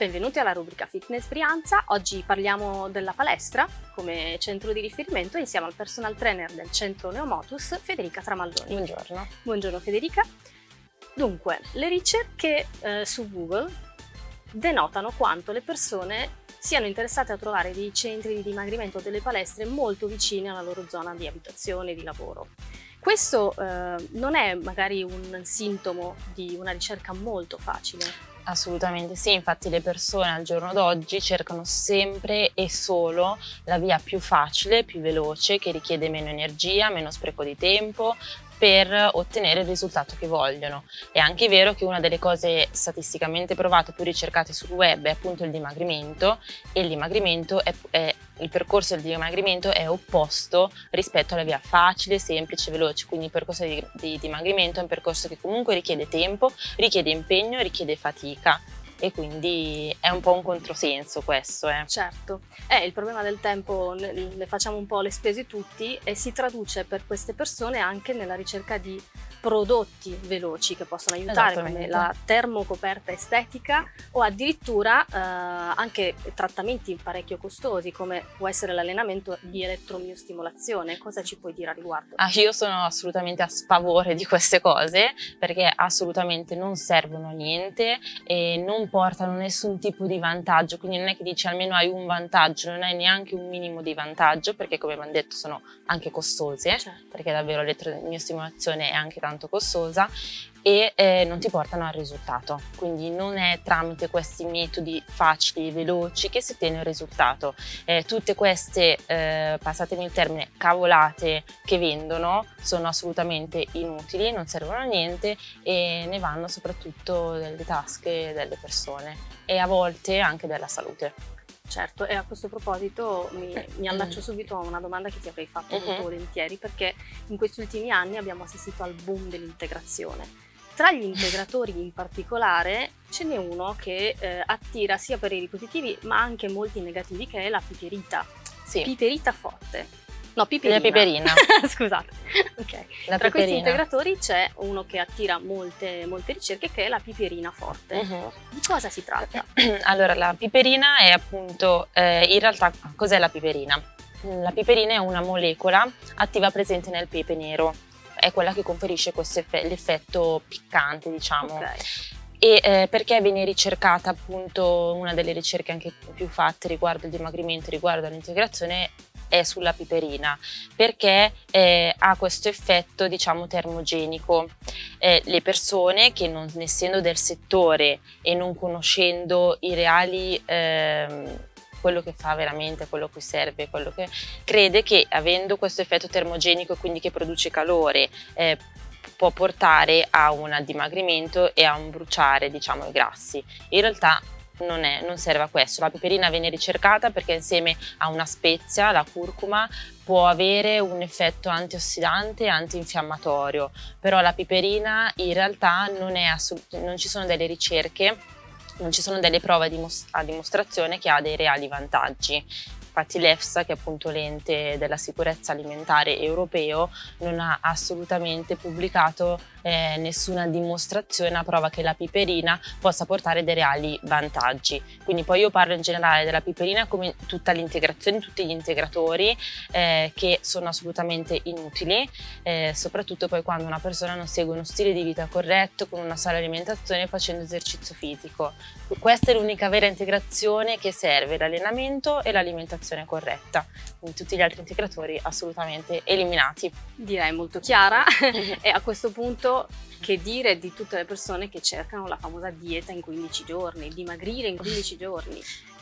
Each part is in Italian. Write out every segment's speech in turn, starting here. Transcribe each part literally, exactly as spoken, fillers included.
Benvenuti alla rubrica Fitness Brianza. Oggi parliamo della palestra come centro di riferimento insieme al personal trainer del centro Neomotus, Federica Tramalloni. Buongiorno. Buongiorno Federica. Dunque, le ricerche eh, su Google denotano quanto le persone siano interessate a trovare dei centri di dimagrimento, delle palestre molto vicine alla loro zona di abitazione e di lavoro. Questo eh, non è magari un sintomo di una ricerca molto facile? Assolutamente sì, infatti le persone al giorno d'oggi cercano sempre e solo la via più facile, più veloce, che richiede meno energia, meno spreco di tempo, per ottenere il risultato che vogliono. È anche vero che una delle cose statisticamente provate più ricercate sul web è appunto il dimagrimento, e il dimagrimento è, è il percorso del dimagrimento è opposto rispetto alla via facile, semplice, veloce. Quindi il percorso di, di dimagrimento è un percorso che comunque richiede tempo, richiede impegno, richiede fatica. E quindi è un po' un controsenso questo. Eh. Certo, eh, il problema del tempo ne, ne facciamo un po' le spese tutti e si traduce per queste persone anche nella ricerca di prodotti veloci che possono aiutare, come la termocoperta estetica o addirittura eh, anche trattamenti parecchio costosi come può essere l'allenamento di elettromiostimolazione. Cosa ci puoi dire a riguardo? Ah, io sono assolutamente a sfavore di queste cose perché assolutamente non servono a niente e non portano nessun tipo di vantaggio, quindi non è che dici almeno hai un vantaggio, non hai neanche un minimo di vantaggio, perché come abbiamo detto sono anche costose, certo. Perché davvero l'elettromiostimolazione è anche tanto costosa e eh, non ti portano al risultato, quindi non è tramite questi metodi facili e veloci che si ottiene il risultato. Eh, tutte queste, eh, passatemi il termine, cavolate che vendono sono assolutamente inutili, non servono a niente e ne vanno soprattutto delle tasche delle persone e a volte anche della salute. Certo, e a questo proposito mi, mi allaccio subito a una domanda che ti avrei fatto molto volentieri, perché in questi ultimi anni abbiamo assistito al boom dell'integrazione. Tra gli integratori in particolare ce n'è uno che eh, attira sia pareri positivi ma anche molti negativi, che è la piperita. Sì. Piperita forte. No, piperina. La piperina. Scusate. Okay. La Tra piperina. questi integratori c'è uno che attira molte, molte ricerche, che è la piperina forte. Uh-huh. Di cosa si tratta? Allora, la piperina è appunto, eh, in realtà, cos'è la piperina? La piperina è una molecola attiva presente nel pepe nero. È quella che conferisce questo eff- l'effetto piccante, diciamo. Okay. E eh, perché viene ricercata appunto, una delle ricerche anche più fatte riguardo il dimagrimento, riguardo l'integrazione, è sulla piperina, perché eh, ha questo effetto, diciamo, termogenico. Eh, le persone che, non essendo del settore e non conoscendo i reali ehm, quello che fa veramente, quello che serve, quello che crede che avendo questo effetto termogenico, quindi che produce calore, eh, può portare a un dimagrimento e a un bruciare, diciamo, i grassi. In realtà non, è, non serve a questo. La piperina viene ricercata perché insieme a una spezia, la curcuma, può avere un effetto antiossidante e antinfiammatorio, però la piperina in realtà non è assolutamente, non ci sono delle ricerche, non ci sono delle prove a dimostrazione che ha dei reali vantaggi. Infatti l'EFSA, che è appunto l'ente della sicurezza alimentare europeo, non ha assolutamente pubblicato eh, nessuna dimostrazione a prova che la piperina possa portare dei reali vantaggi. Quindi poi io parlo in generale della piperina come tutta l'integrazione, tutti gli integratori eh, che sono assolutamente inutili, eh, soprattutto poi quando una persona non segue uno stile di vita corretto, con una sana alimentazione, facendo esercizio fisico. Questa è l'unica vera integrazione che serve, l'allenamento e l'alimentazione corretta. Quindi tutti gli altri integratori assolutamente eliminati. Direi molto chiara. E a questo punto che dire di tutte le persone che cercano la famosa dieta in quindici giorni, dimagrire in quindici giorni?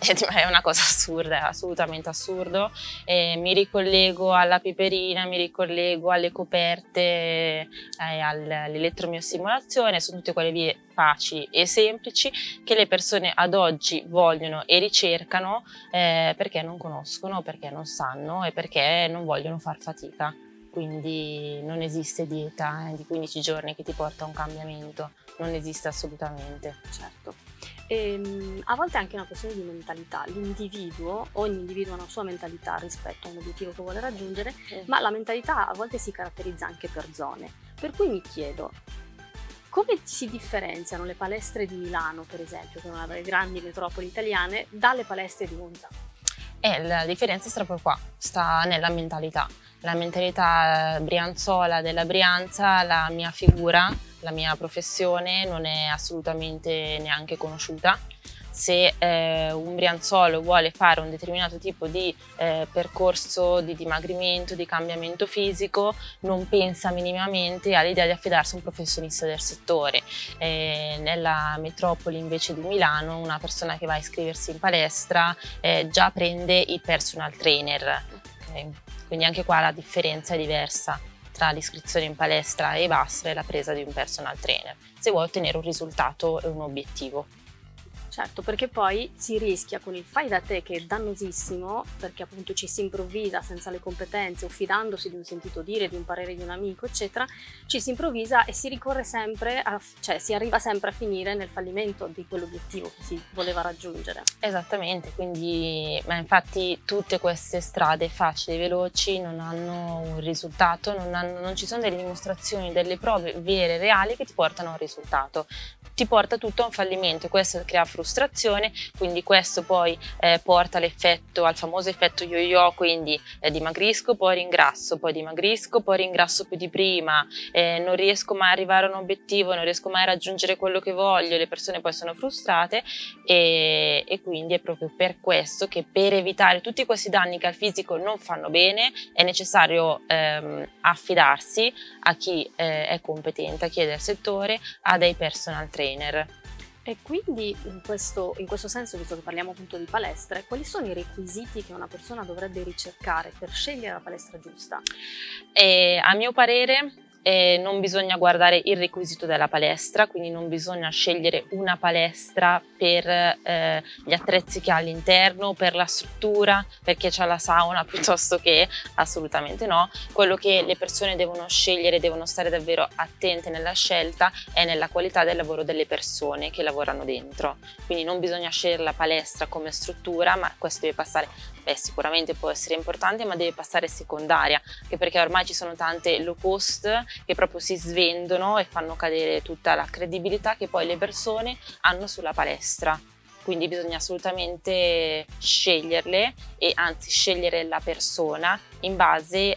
È una cosa assurda, è assolutamente assurdo. E mi ricollego alla piperina, mi ricollego alle coperte, eh, all'elettromiostimolazione, sono tutte quelle vie facili e semplici che le persone ad oggi vogliono e ricercano eh, perché non conoscono, perché non sanno e perché non vogliono far fatica. Quindi non esiste dieta eh, di quindici giorni che ti porta a un cambiamento, non esiste assolutamente. Certo. E, a volte è anche una questione di mentalità. L'individuo, ogni individuo ha una sua mentalità rispetto a un obiettivo che vuole raggiungere, mm. ma la mentalità a volte si caratterizza anche per zone. Per cui mi chiedo, Come si differenziano le palestre di Milano, per esempio, che è una delle grandi metropoli italiane, dalle palestre di Monza? E la differenza sta proprio qua, sta nella mentalità. La mentalità brianzola della Brianza, la mia figura, la mia professione non è assolutamente neanche conosciuta. Se eh, un brianzolo vuole fare un determinato tipo di eh, percorso di dimagrimento, di cambiamento fisico, non pensa minimamente all'idea di affidarsi a un professionista del settore. Eh, nella metropoli invece di Milano, una persona che va a iscriversi in palestra eh, già prende il personal trainer, okay? Quindi anche qua la differenza è diversa tra l'iscrizione in palestra e basta e la presa di un personal trainer, se vuoi ottenere un risultato e un obiettivo. Certo, perché poi si rischia con il fai da te, che è dannosissimo, perché appunto ci si improvvisa senza le competenze o fidandosi di un sentito dire, di un parere di un amico, eccetera, ci si improvvisa e si ricorre sempre, a, cioè si arriva sempre a finire nel fallimento di quell'obiettivo che si voleva raggiungere. Esattamente, quindi ma infatti tutte queste strade facili e veloci non hanno un risultato, non, hanno, non ci sono delle dimostrazioni, delle prove vere e reali che ti portano a un risultato. Ti porta tutto a un fallimento e questo crea frustrazione, quindi questo poi eh, porta all'effetto, al famoso effetto yo-yo, quindi eh, dimagrisco, poi ringrasso, poi dimagrisco, poi ringrasso più di prima, eh, non riesco mai ad arrivare a un obiettivo, non riesco mai a raggiungere quello che voglio, le persone poi sono frustrate e, e quindi è proprio per questo che per evitare tutti questi danni che al fisico non fanno bene è necessario ehm, affidarsi a chi eh, è competente, a chi è del settore, a dei personal trainer. E quindi in questo, in questo senso, visto che parliamo appunto di palestre, quali sono i requisiti che una persona dovrebbe ricercare per scegliere la palestra giusta? E, a mio parere eh, non bisogna guardare il requisito della palestra, quindi non bisogna scegliere una palestra per eh, gli attrezzi che ha all'interno, per la struttura, perché c'è la sauna, piuttosto che assolutamente no. Quello che le persone devono scegliere, devono stare davvero attente nella scelta, è nella qualità del lavoro delle persone che lavorano dentro. Quindi non bisogna scegliere la palestra come struttura, ma questo deve passare, beh, sicuramente può essere importante, ma deve passare secondaria, anche perché ormai ci sono tante low cost che proprio si svendono e fanno cadere tutta la credibilità che poi le persone hanno sulla palestra. Quindi bisogna assolutamente sceglierle e anzi scegliere la persona in base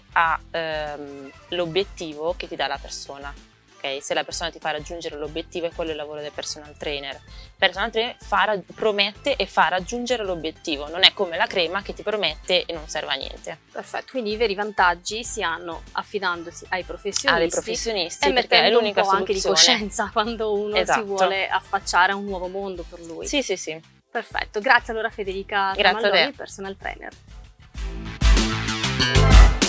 all'obiettivo ehm, che ti dà la persona. Okay? Se la persona ti fa raggiungere l'obiettivo, è quello il lavoro del personal trainer. Il personal trainer fa, promette e fa raggiungere l'obiettivo, non è come la crema che ti promette e non serve a niente. Perfetto, quindi i veri vantaggi si hanno affidandosi ai professionisti, ai professionisti e mettendo è un po' soluzione. Anche di coscienza quando uno esatto. si vuole affacciare a un nuovo mondo per lui. Sì, sì, sì. Perfetto, grazie allora Federica Tramalloni, personal trainer.